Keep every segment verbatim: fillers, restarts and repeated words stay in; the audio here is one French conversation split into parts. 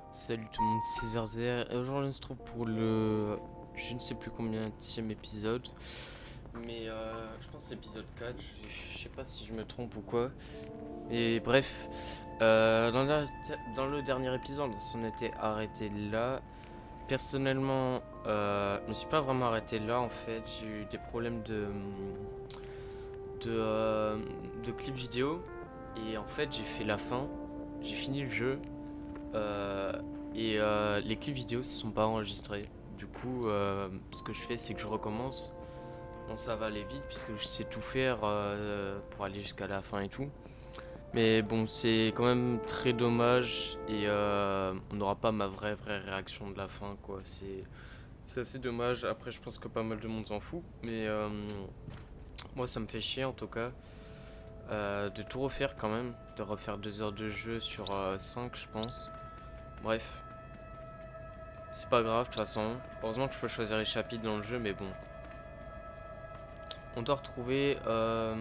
Salut tout le monde, c'est Zerzer et aujourd'hui on se trouve pour le je ne sais plus combien de épisode, mais euh, je pense que c'est épisode quatre, je, je sais pas si je me trompe ou quoi. Et bref, euh, dans, la- dans le dernier épisode on s'en était arrêté là. Personnellement, euh, je me suis pas vraiment arrêté là en fait, j'ai eu des problèmes de de, euh, de clips vidéo et en fait j'ai fait la fin, j'ai fini le jeu. Euh, et euh, les clips vidéo se sont pas enregistrés. Du coup, euh, ce que je fais, c'est que je recommence. Bon, ça va aller vite puisque je sais tout faire euh, pour aller jusqu'à la fin et tout. Mais bon, c'est quand même très dommage et euh, on n'aura pas ma vraie vraie réaction de la fin, quoi. C'est c'est assez dommage. Après, je pense que pas mal de monde s'en fout, mais euh, moi, ça me fait chier en tout cas euh, de tout refaire quand même, de refaire deux heures de jeu sur euh, cinq, je pense. Bref. C'est pas grave, de toute façon. Heureusement que je peux choisir les chapitres dans le jeu, mais bon. On doit retrouver... Euh...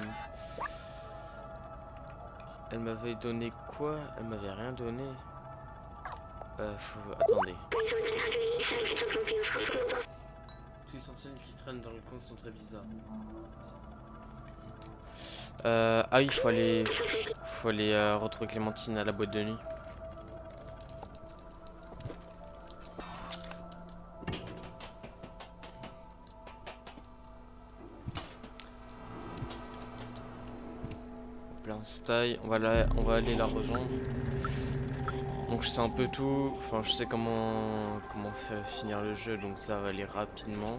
Elle m'avait donné quoi? Elle m'avait rien donné. Euh, faut... Attendez. Tous les sentinelles qui traînent dans le coin sont très bizarres. Euh... Ah oui, il faut aller... Faut aller euh, retrouver Clémentine à la boîte de nuit. Plein style. On va, la... On va aller la rejoindre. Donc je sais un peu tout. Enfin, je sais comment... Comment faire finir le jeu, donc ça va aller rapidement.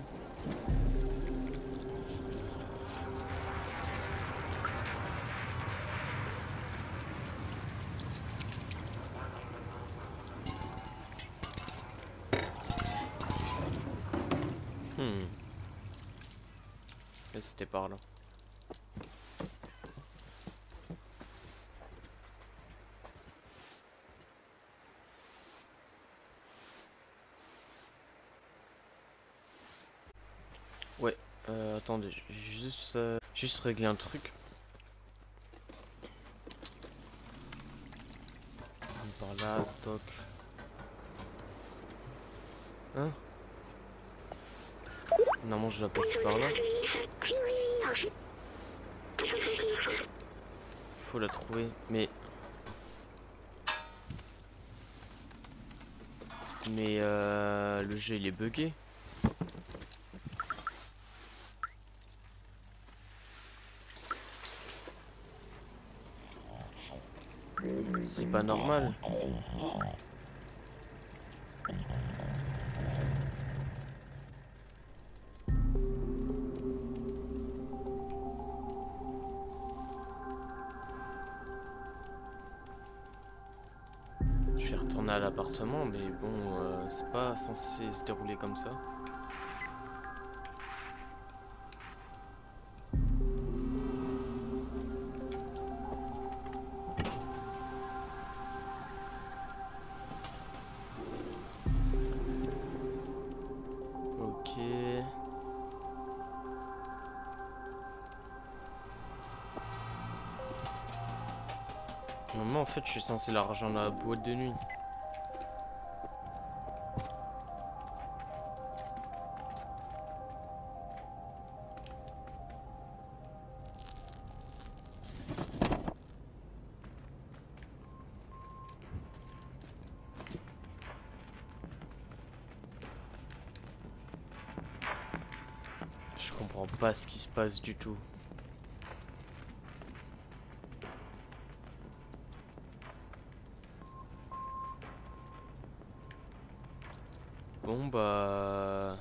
Hmm. Et c'était par là. Ouais, euh, attendez, je vais juste, euh, juste régler un truc. Par là, toc. Hein? Normalement, je dois passer par là. Faut la trouver, mais... Mais euh, le jeu, il est buggé. C'est pas normal. Je vais retourner à l'appartement, mais bon, euh, c'est pas censé se dérouler comme ça. Ok. Normalement, en fait, je suis censé la rejoindre à la boîte de nuit. Je comprends pas ce qui se passe du tout. Bon, bah...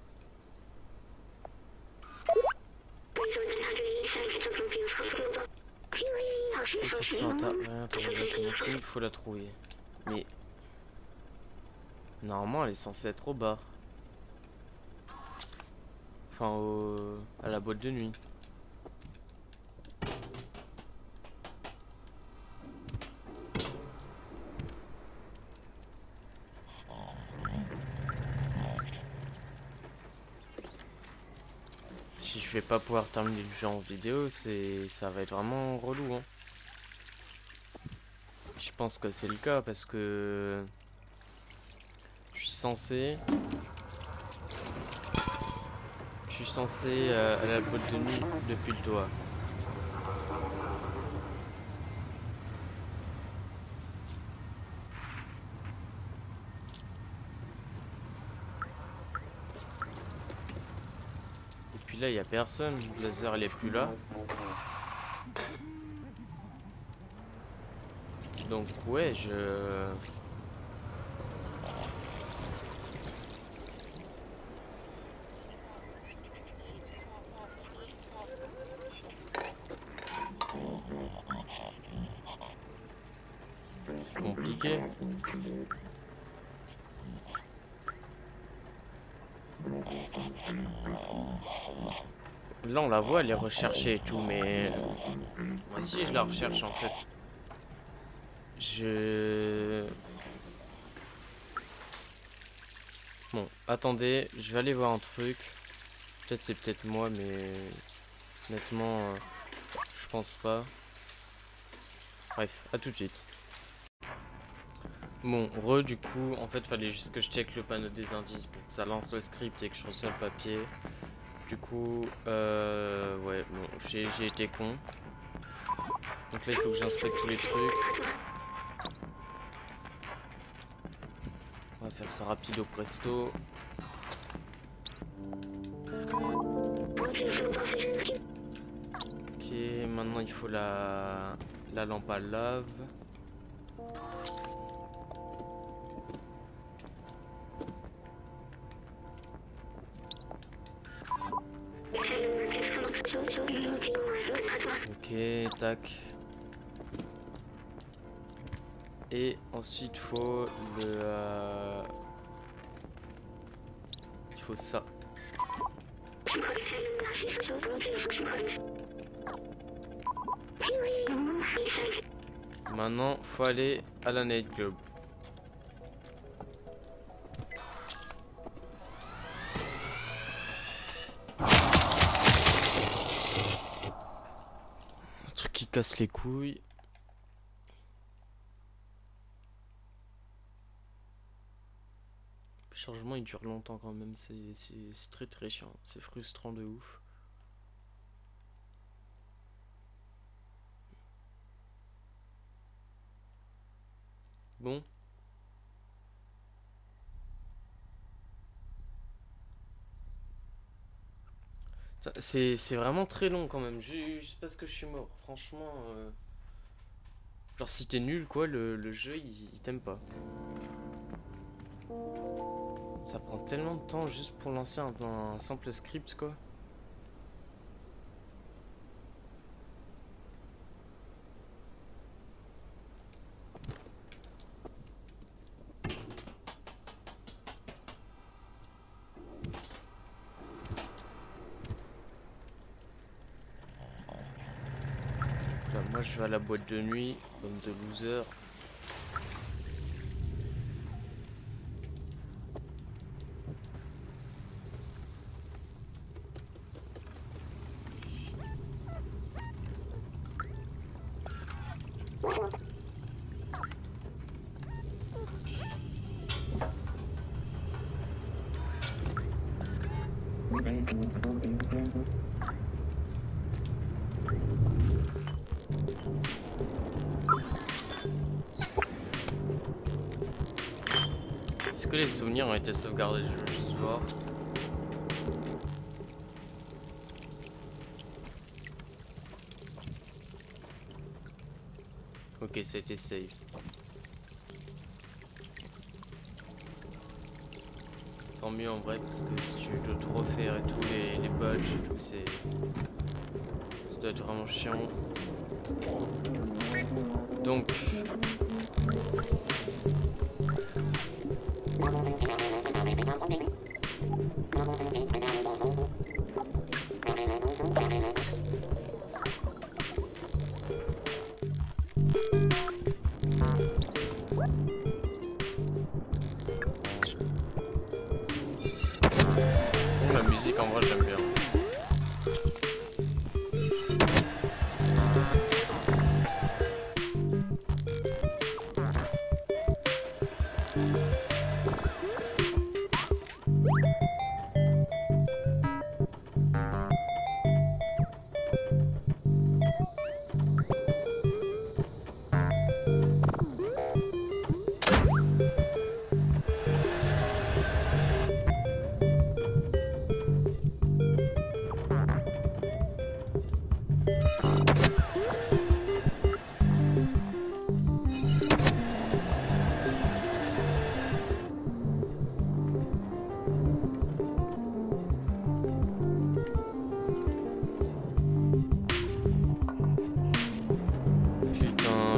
Il faut la trouver. Mais normalement, elle est censée être au bar. Enfin, au... à la boîte de nuit. Si je vais pas pouvoir terminer le jeu en vidéo, c'est ça va être vraiment relou, hein. Je pense que c'est le cas parce que censé... Je suis censé euh, aller à la boîte de nuit depuis le toit. Et puis là, il n'y a personne. Blazer, elle est plus là. Donc ouais, je... C'est compliqué. Là on la voit, elle est recherchée et tout, mais... Moi aussi je la recherche en fait. Je... Bon, attendez, je vais aller voir un truc. Peut-être c'est peut-être moi, mais... Honnêtement, euh, je pense pas. Bref, à tout de suite. Bon, re du coup, en fait fallait juste que je check le panneau des indices pour que ça lance le script et que je reçoive le papier. Du coup, euh, ouais, bon, j'ai été con. Donc là il faut que j'inspecte tous les trucs. On va faire ça rapide au presto. Ok, maintenant il faut la, la lampe à lave. Ok, tac. Et ensuite faut le... Euh... Il faut ça. Maintenant, faut aller à la Night Club. Un truc qui casse les couilles. Le chargement il dure longtemps quand même, c'est très très chiant, c'est frustrant de ouf. Bon. C'est vraiment très long quand même, juste parce que je suis mort, franchement. Euh... Genre si t'es nul quoi, le, le jeu il, il t'aime pas. Ça prend tellement de temps juste pour lancer un, un simple script quoi. Là, moi je vais à la boîte de nuit, comme de loser. Est-ce que les souvenirs ont été sauvegardés? Je veux juste voir. Ok, ça a été save. Tant mieux en vrai, parce que si tu dois tout refaire et tout, les, les badges et tout, c'est... Ça doit être vraiment chiant. Donc... La musique en vrai j'aime bien.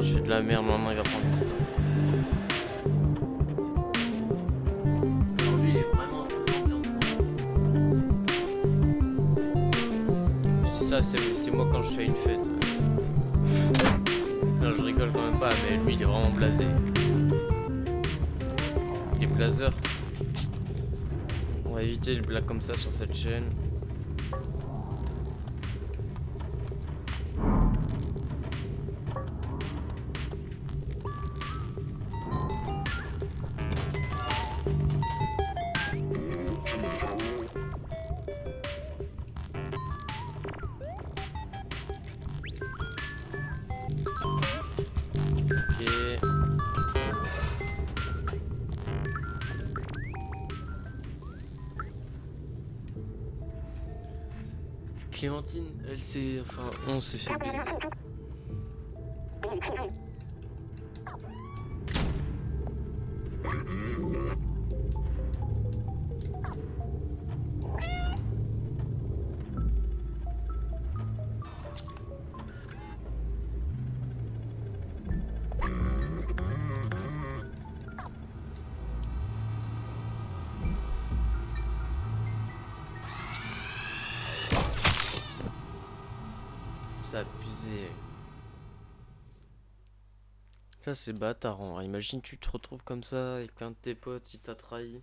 je fais de la merde, maintenant il va prendre ça. Alors lui il est vraiment ambiançant. Je dis ça, c'est moi quand je fais une fête. Non, je rigole quand même pas, mais lui il est vraiment blasé. Il est blazer. On va éviter les blagues comme ça sur cette chaîne. Clémentine, elle s'est... Enfin, on s'est fait baiser. Abusé. Ça c'est bâtard en vrai. Imagine tu te retrouves comme ça avec un de tes potes, il t'a trahi.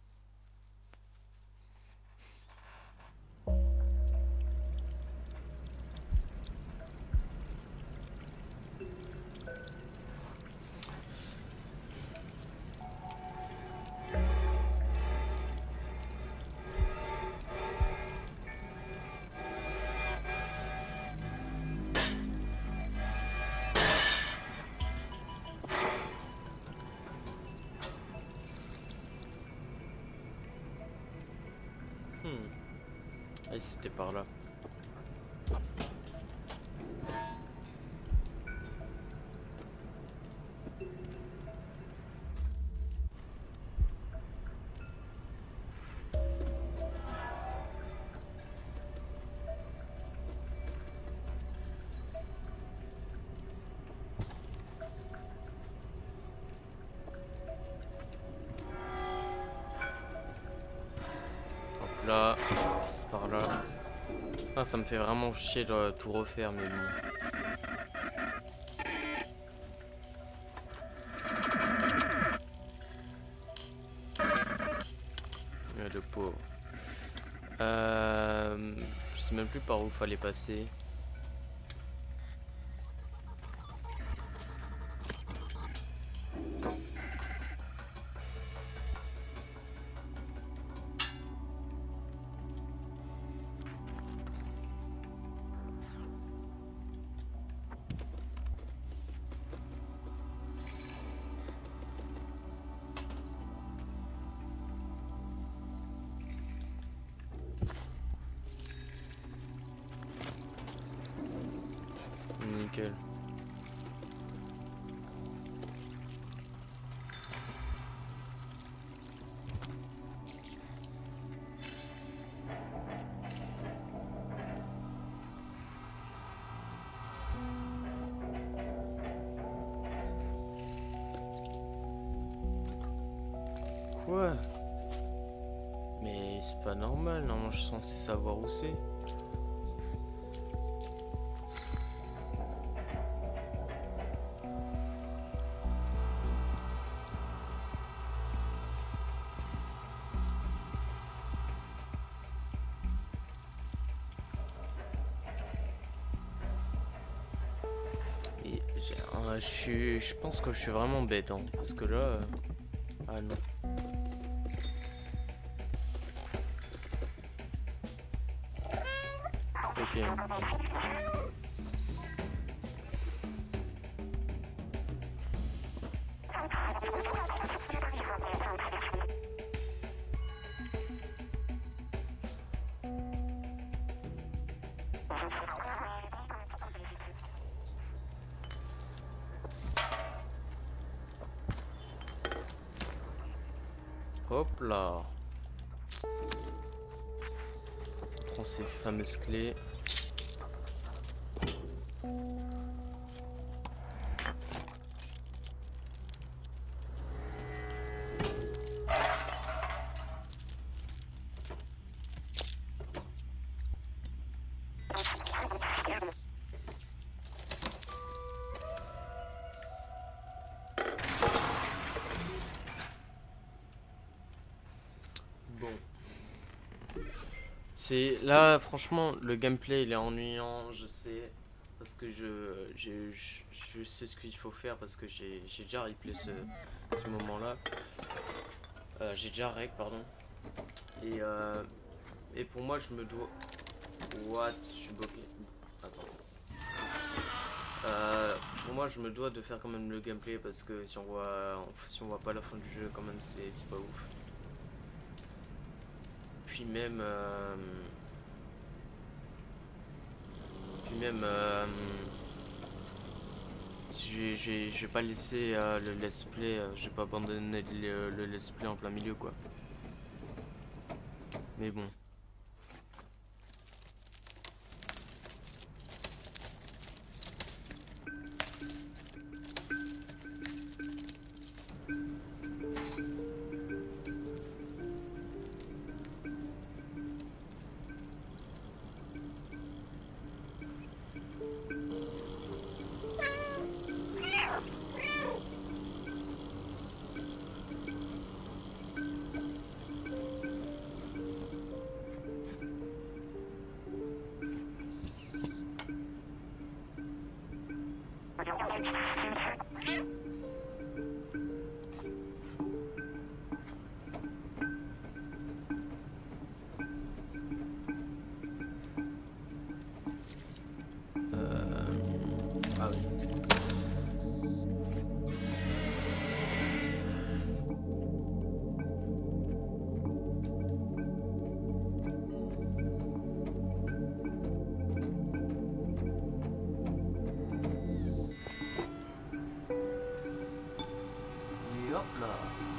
Et c'était par là. Hop là, c'est par là. Ah, ça me fait vraiment chier de tout refaire, mais bon. De pauvre. Euh, je sais même plus par où fallait passer. Nickel. Quoi? Mais c'est pas normal, normalement je suis censé savoir où c'est. Je suis, je pense que je suis vraiment bête, hein, parce que là, euh... ah non. Ok. Hop là. On prend ces fameuses clés. C'est là, franchement, le gameplay il est ennuyant, je sais, parce que je, je, je, je sais ce qu'il faut faire parce que j'ai j'ai déjà replay ce, ce moment-là. Euh, j'ai déjà rec, pardon. Et, euh, et pour moi, je me dois. What? Je suis bloqué. Attends. Euh, pour moi, je me dois de faire quand même le gameplay parce que si on voit, si on voit pas la fin du jeu, quand même, c'est c'est pas ouf. Puis même. Euh, puis même. Euh, Je je- je vais pas laisser euh, le let's play, euh, je vais pas abandonner le, le let's play en plein milieu quoi. Mais bon. Euh... Ah oui. Et hop là.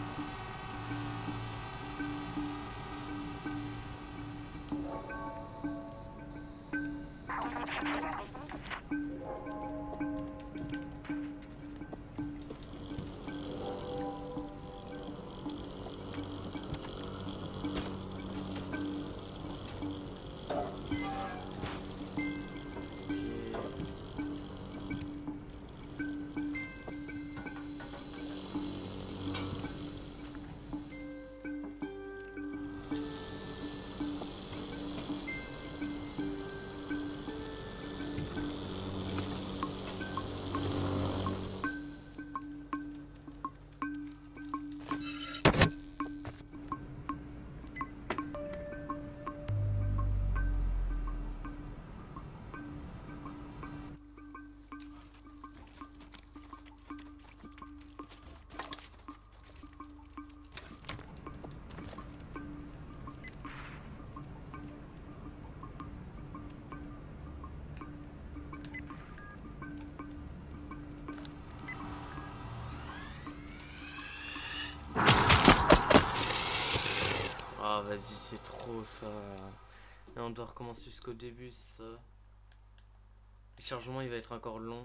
Ah vas-y c'est trop ça. Et on doit recommencer jusqu'au début ça. Le chargement il va être encore long.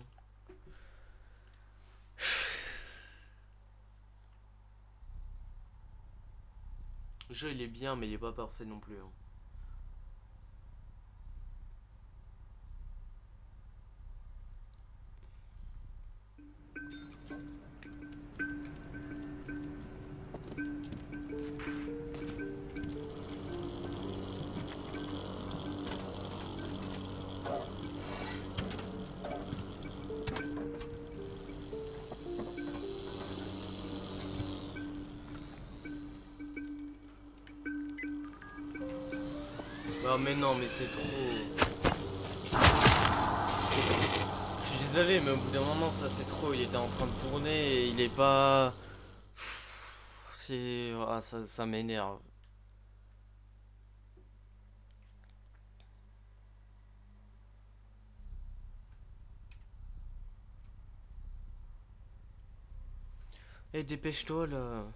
Le jeu il est bien mais il est pas parfait non plus hein. Oh mais non mais c'est trop. Je suis désolé mais au bout d'un moment ça c'est trop. Il était en train de tourner et il est pas. C'est. Ah ça, ça m'énerve. Eh dépêche-toi là.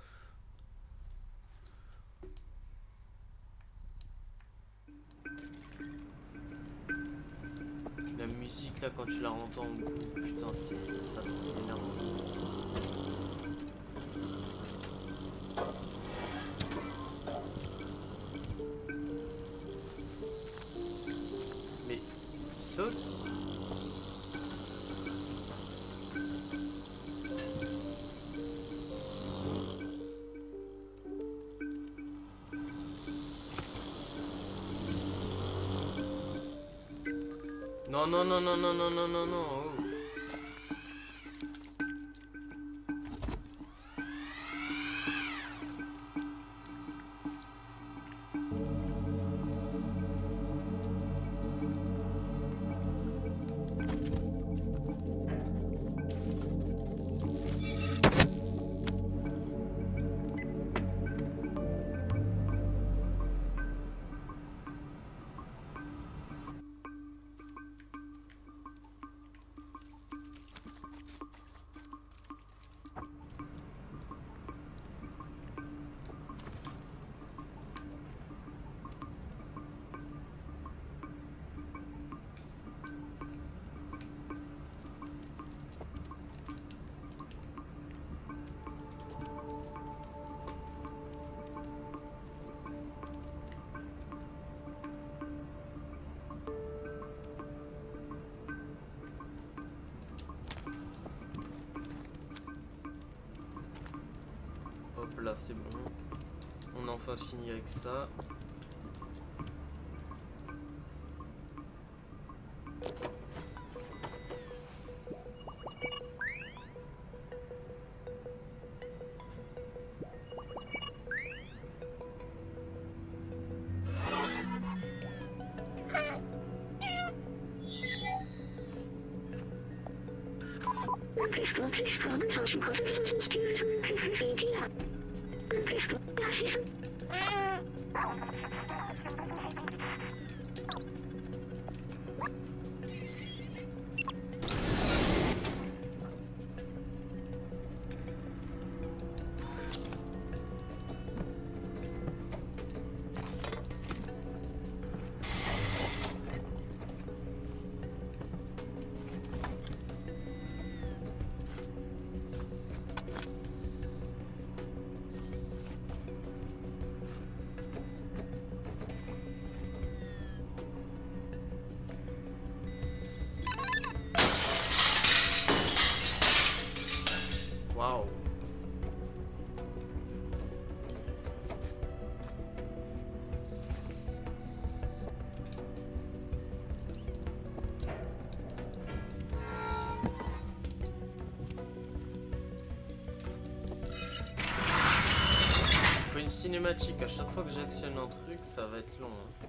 La musique là quand tu la entends, putain c'est ça c'est énervant. Mais saute. Non, non, non, non, non, non, non, non, non. Oh. Hop là, c'est bon. On a enfin fini avec ça. Waouh. Faut une cinématique. À chaque fois que j'actionne un truc, ça va être long. Hein.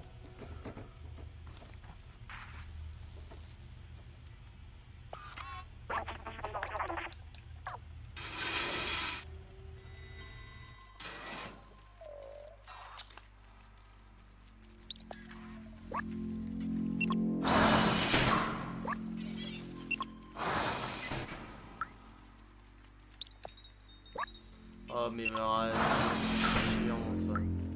Oh mais arrête, c'est chiant ça.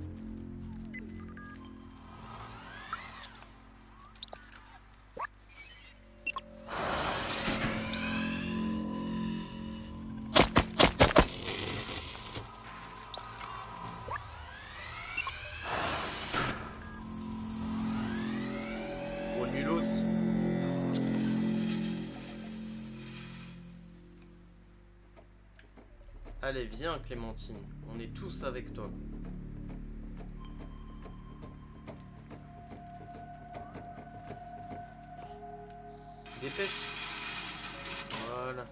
Oh nulos. Allez, viens Clémentine, on est tous avec toi. Dépêche. Voilà.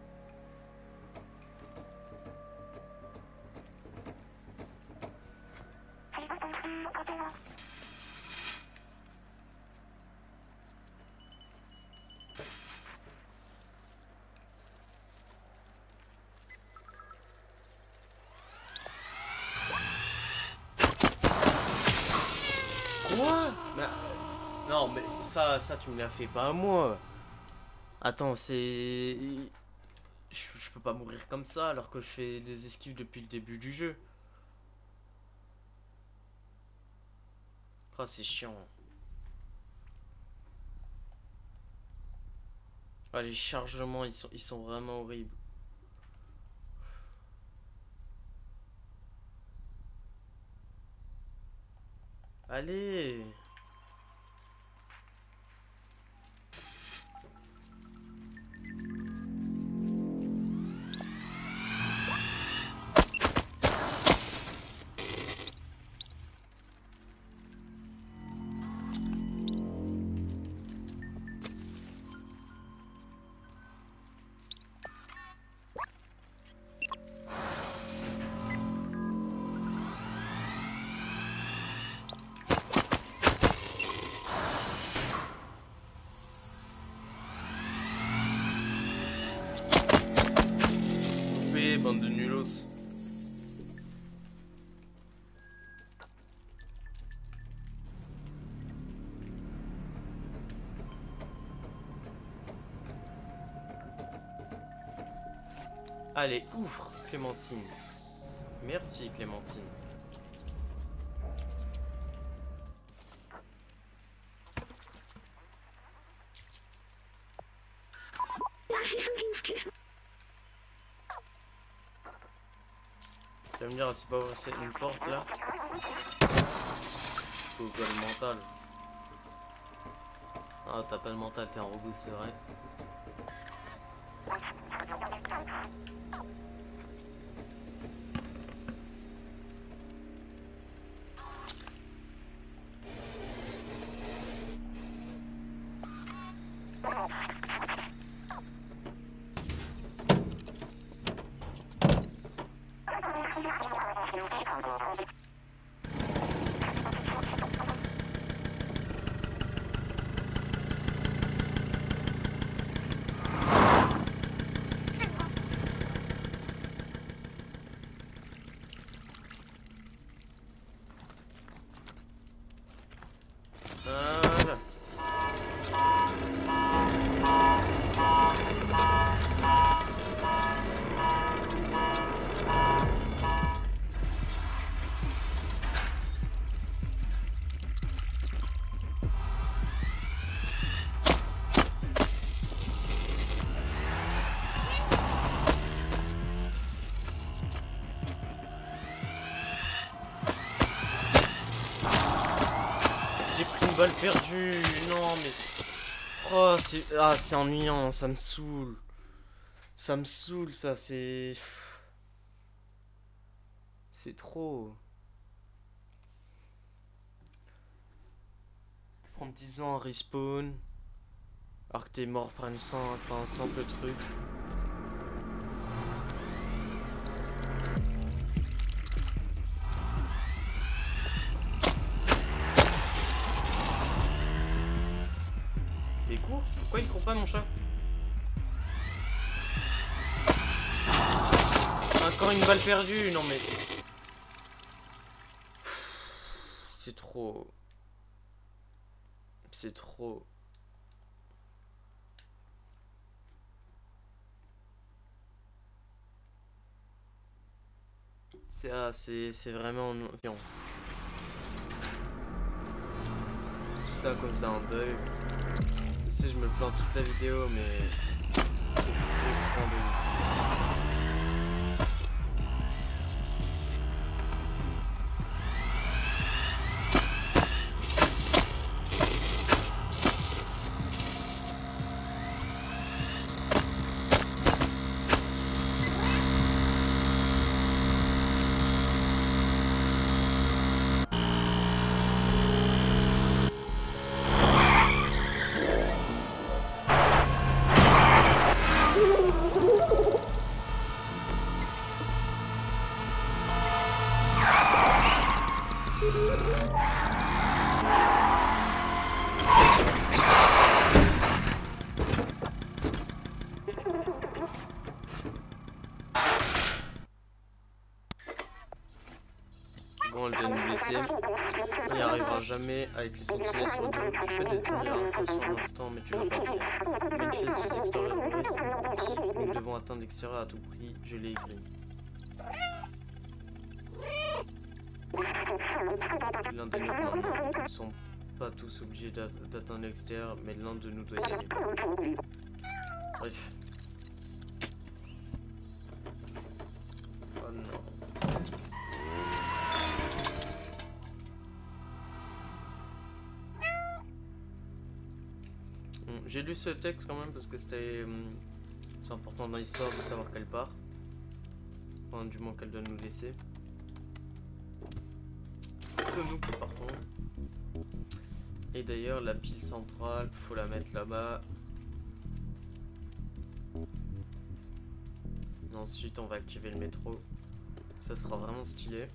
Quoi? Mais... Non mais ça, ça tu me l'as fait pas à moi. Attends, c'est... Je, je peux pas mourir comme ça alors que je fais des esquives depuis le début du jeu. Oh c'est chiant. Ah, les chargements ils sont, ils sont vraiment horribles. Allez. Allez, bande de nulos. Allez, ouvre, Clémentine. Merci, Clémentine. Tu vas me dire, c'est pas c'est une porte là? Faut quoi le mental? Ah, t'as pas le mental, t'es un robot, c'est vrai. Voilà. J'ai pris une balle perdue. Non mais... Oh c'est... Ah c'est ennuyant, ça me saoule. Ça me saoule ça, c'est... C'est trop. Prendre dix ans à respawn. Alors que t'es mort par une simple, par un simple truc. Il court? Pourquoi il court pas mon chat? Encore une balle perdue, non mais... C'est trop... C'est trop... C'est ah, c'est vraiment... Non. Tout ça à cause d'un bug. Je sais, je me plains toute la vidéo, mais... C'est frustrant de ouf. Bon, elle vient de nous laisser. Il n'y arrivera jamais avec les sentinelles sur deux. Tu peux détenir un temps sur l'instant, mais tu vas partir. Manifeste extérieurs au risque. Nous devons atteindre l'extérieur à tout prix. Je l'ai écrit. L'un des nôtres maintenant. Nous ne sommes pas tous obligés d'atteindre l'extérieur, mais l'un de nous doit y aller. Bref. Oh non. J'ai lu ce texte quand même parce que c'était c'est important dans l'histoire de savoir qu'elle part. Enfin, du moins qu'elle doit nous laisser. Que nous qui partons. Et d'ailleurs la pile centrale, faut la mettre là-bas. Ensuite on va activer le métro. Ça sera vraiment stylé.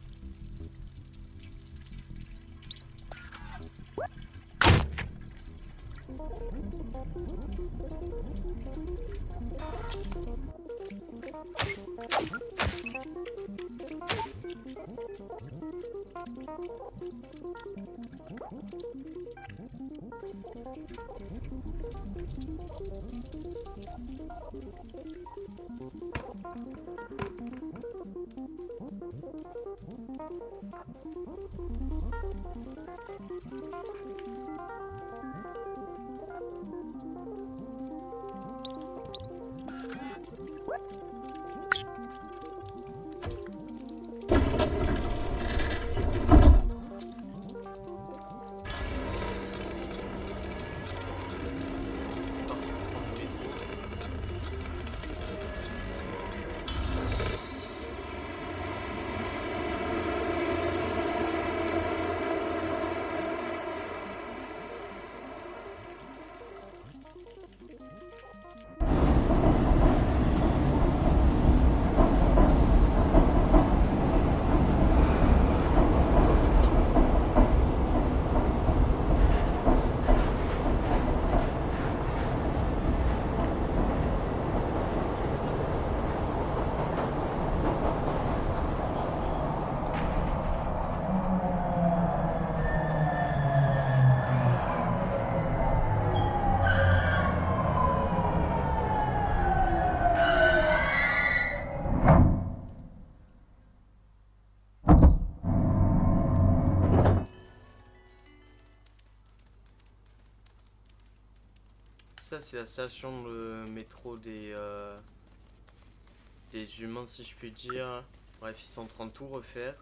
Ça c'est la station de métro des euh, des humains, si je puis dire. Bref, ils sont en train de tout refaire.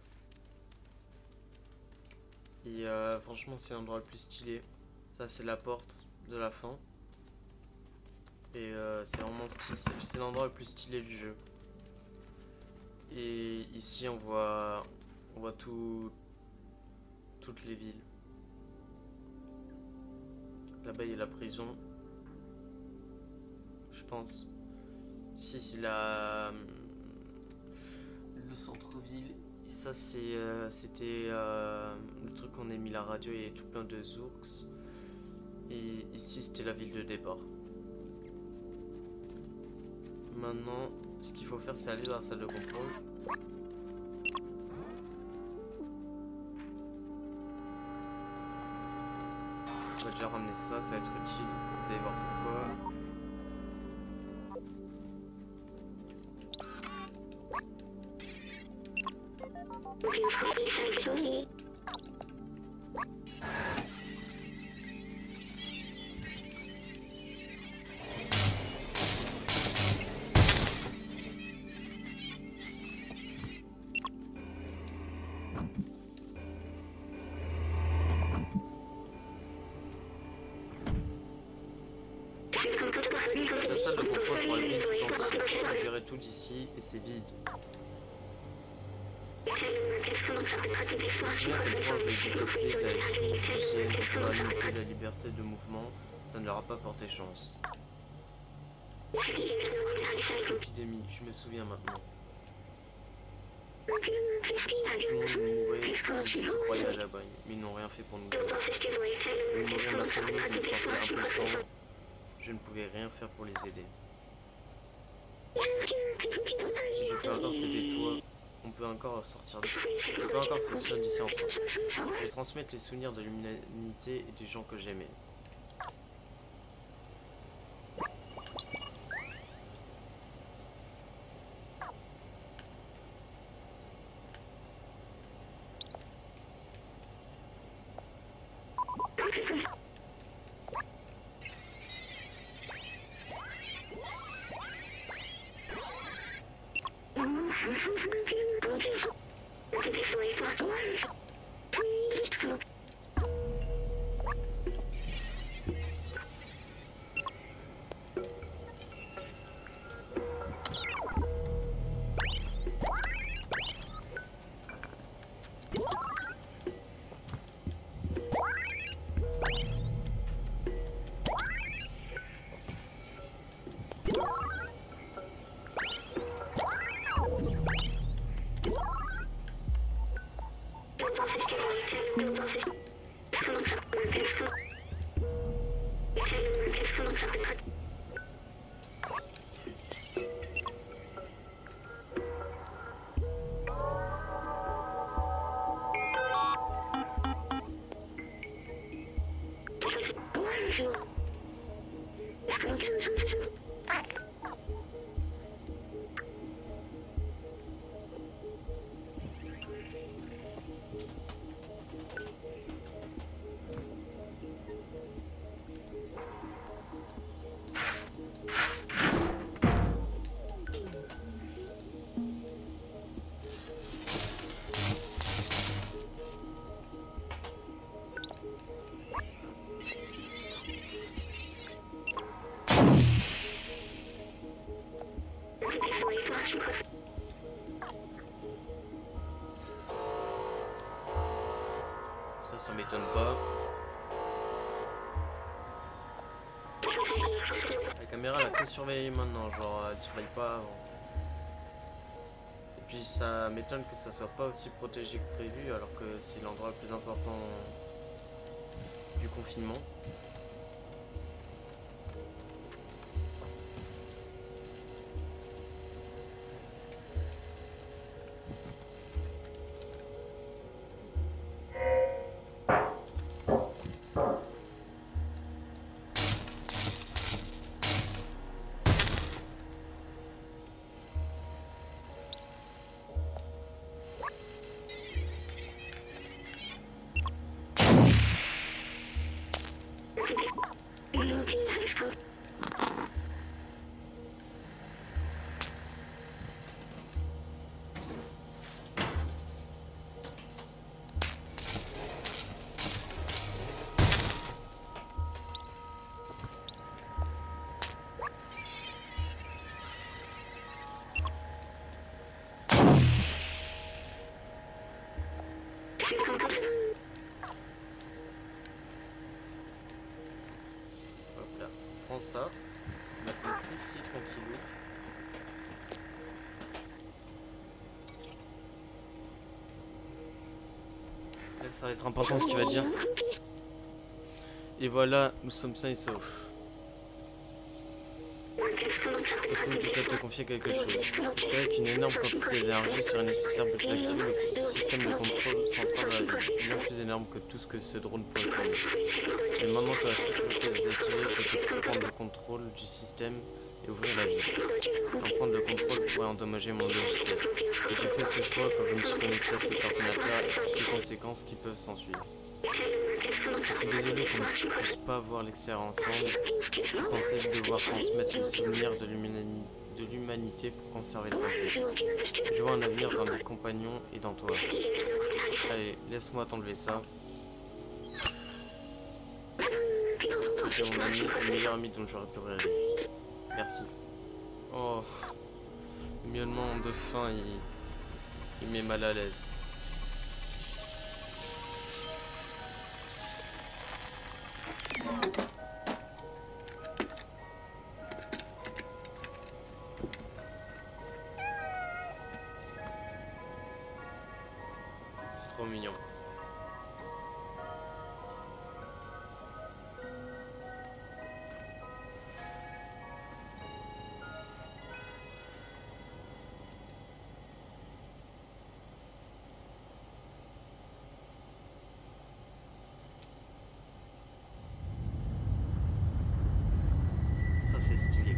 Et euh, franchement c'est l'endroit le plus stylé. Ça c'est la porte de la fin. Et euh, c'est vraiment stylé, c'est l'endroit le plus stylé du jeu. Et ici on voit on voit tout toutes les villes. Là-bas il y a la prison. Je pense. Ici c'est la le centre-ville. Et ça c'est euh, c'était euh, le truc qu'on a mis la radio et tout plein de zourks. Et ici c'était la ville de départ. Maintenant, ce qu'il faut faire c'est aller dans la salle de contrôle. On va déjà ramener ça, ça va être utile. Vous allez voir pourquoi. C'est la salle de contrôle pour la ville tout entière. On va gérer tout d'ici et c'est vide. Je me souviens à quel point je vais détester les avis. Tu sais, on va limiter la liberté de mouvement, ça ne leur a pas porté chance. L'épidémie, je me souviens maintenant. Tout le monde mourait, ils se croyaient à la bagne, mais ils n'ont rien fait pour nous aider. Le mourir de ma famille, je me sentais impuissant. Je ne pouvais rien faire pour les aider. Je peux encore t'aider toi. On peut encore sortir d'ici. On peut encore sortir d'ici ensemble. Je vais transmettre les souvenirs de l'humanité et des gens que j'aimais. Office. Ça, ça m'étonne pas. La caméra, elle a que surveillé maintenant, genre elle surveille pas avant. Et puis ça m'étonne que ça soit pas aussi protégé que prévu, alors que c'est l'endroit le plus important du confinement. Hop là, prends ça, on va te mettre ici tranquillou. Là ça va être important ce qu'il va dire. Et voilà, nous sommes sains et saufs. Écoute, je dois te confier quelque chose. Tu sais qu'une énorme quantité d'énergie serait nécessaire pour s'activer le système de contrôle central de la ville, bien plus énorme que tout ce que ce drone pourrait fournir. Mais maintenant que la sécurité est désactivée, je peux prendre le contrôle du système et ouvrir la ville. En prendre le contrôle pourrait endommager mon logiciel. Et j'ai fait ce choix quand je me suis connecté à cet ordinateur et toutes les conséquences qui peuvent s'en suivre. Je suis désolé qu'on ne puisse pas voir l'extérieur ensemble. Je pensais devoir transmettre le souvenir de l'humanité pour conserver le passé. Je vois un avenir dans mes compagnons et dans toi. Allez, laisse-moi t'enlever ça. C'était mon ami, le meilleur ami dont j'aurais pu rêver. Merci. Oh, le miaulement de faim, il, il met mal à l'aise. C'est trop mignon. Ça c'est stylé.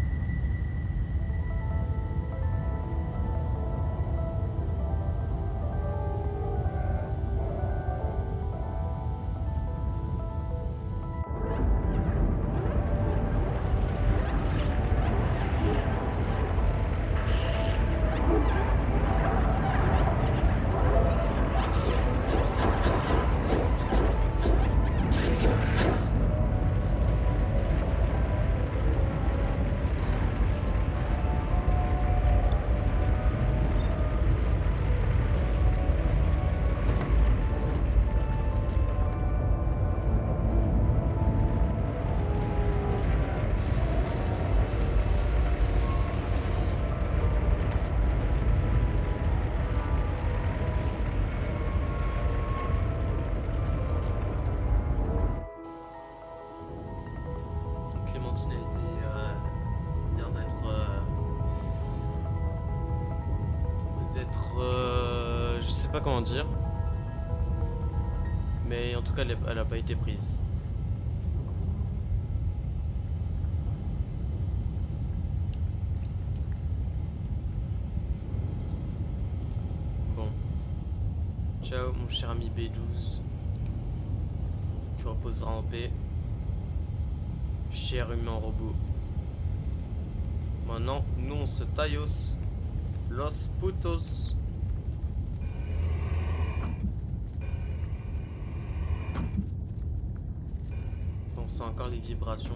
Clémentine a été euh, dire d'être euh, d'être euh, je sais pas comment dire, mais en tout cas elle, elle a pas été prise. Ciao mon cher ami B douze. Tu reposeras en paix. Cher humain robot. Maintenant, nous on se taillos. Los putos. On sent encore les vibrations.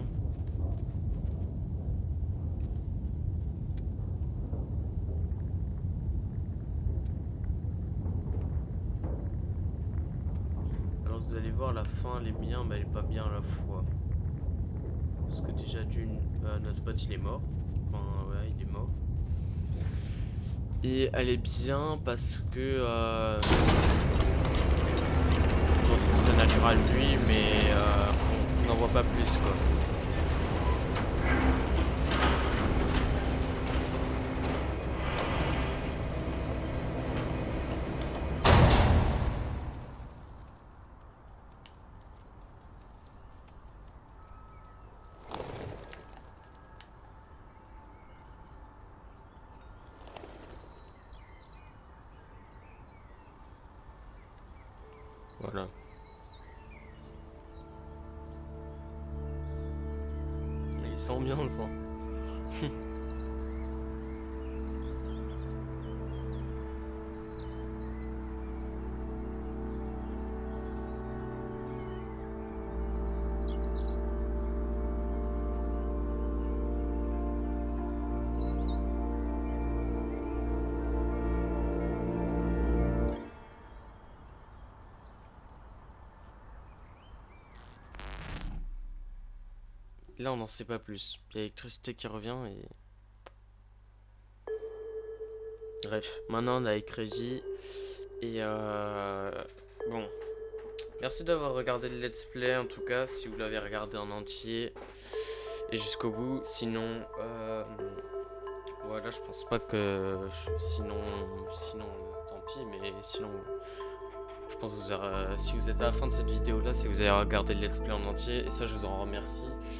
Alors vous allez voir la fin, elle est bien, mais elle est pas bien à la fois. Parce que déjà d'une, euh, notre pote il est mort. Enfin ouais, il est mort. Et elle est bien parce que euh, on trouve ça naturel lui, mais euh, on n'en voit pas plus quoi. Voilà. Ils sont bien ça. Là on n'en sait pas plus. Il y a l'électricité qui revient et... Bref, maintenant on a avec Régie. Et euh... Bon. Merci d'avoir regardé le let's play en tout cas, si vous l'avez regardé en entier. Et jusqu'au bout. Sinon... Euh... Voilà, je pense pas que... Sinon... Sinon... Tant pis, mais sinon... Je pense que vous aurez... si vous êtes à la fin de cette vidéo là, c'est que vous avez regardé le let's play en entier. Et ça je vous en remercie.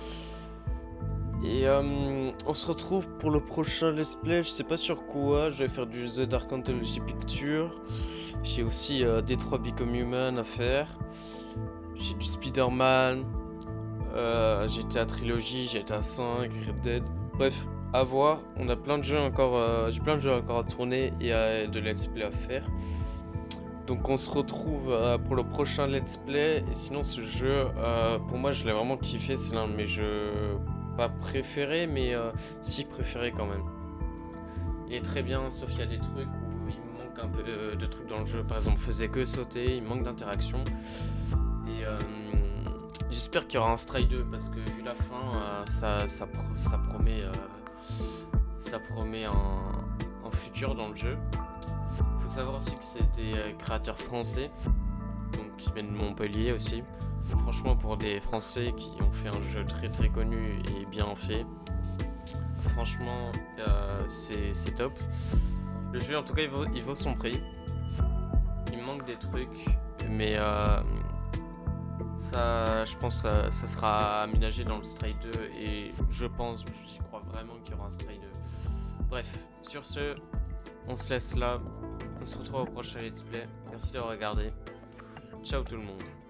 Et euh, on se retrouve pour le prochain let's play, je sais pas sur quoi, je vais faire du The Dark Anthology Picture. J'ai aussi euh, Detroit Become Human à faire. J'ai du Spider-Man, euh, G T A Trilogy, G T A cinq, Red Dead. Bref, à voir, on a plein de jeux encore, euh, j'ai plein de jeux encore à tourner et euh, de let's play à faire. Donc on se retrouve euh, pour le prochain let's play. Et sinon ce jeu, euh, pour moi je l'ai vraiment kiffé, c'est l'un de mes jeux... pas préféré, mais euh, si préféré quand même. Il est très bien, sauf qu'il y a des trucs où il manque un peu de, de trucs dans le jeu. Par exemple, faisait que sauter, il manque d'interaction. Et euh, j'espère qu'il y aura un Stray deux parce que vu la fin, euh, ça, ça, ça promet, euh, ça promet un, un futur dans le jeu. Faut savoir aussi que c'était euh, créateur français, donc qui vient de Montpellier aussi. Franchement, pour des Français qui ont fait un jeu très très connu et bien fait, franchement, euh, c'est top. Le jeu, en tout cas, il vaut, il vaut son prix. Il manque des trucs, mais euh, ça, je pense que ça, ça sera aménagé dans le Stray deux et je pense, j'y crois vraiment qu'il y aura un Stray deux. Bref, sur ce, on se laisse là. On se retrouve au prochain let's play. Merci d'avoir regardé. Ciao tout le monde.